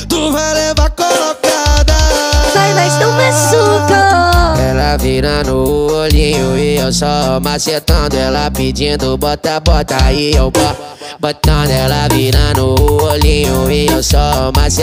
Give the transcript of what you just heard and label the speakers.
Speaker 1: tu vai levar colocada.
Speaker 2: Vai, mas não machuca.
Speaker 3: Ela vira no olhinho e eu só macetando. Ela pedindo bota, bota e eu botando. Ela vira no olhinho e eu só macetando.